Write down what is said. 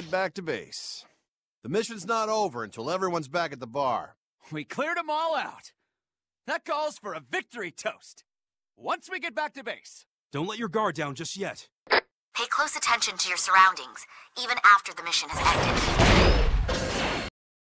head back to base. The mission's not over until everyone's back at the bar. We cleared them all out. That calls for a victory toast. Once we get back to base. Don't let your guard down just yet. Pay close attention to your surroundings, even after the mission has ended.